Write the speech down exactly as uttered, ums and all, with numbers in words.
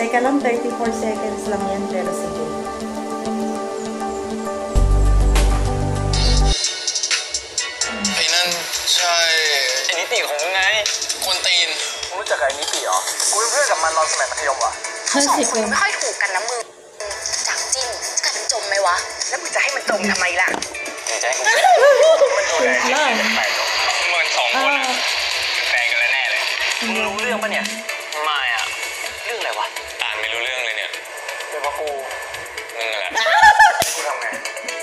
Teka lang, thirty-four seconds lang yan, pero sige. ไอ้นั่นใช่ไอ้นิติของมึงไงคนตีนมึงรู้จักไอ้นิติเหรอกูเป็นเพื่อนกับมันตอนสมัยมัธยมวะเขาสองคนไม่ค่อยถูกกันนะมึงจากจิ้นจะกลายเป็นจมไหมวะแล้วมึงจะให้มันจมทำไมล่ะเดี๋ยวจะให้กูมันโดนอะไรแปลกๆมึงสองคนอะเป็นแฟนกันแล้วแน่เลยมึงรู้เรื่องปะเนี่ยไม่อะเรื่องอะไรวะอ่านไม่รู้เรื่องเลยเนี่ยเป็นเพราะกูมึงแหละกูทำไง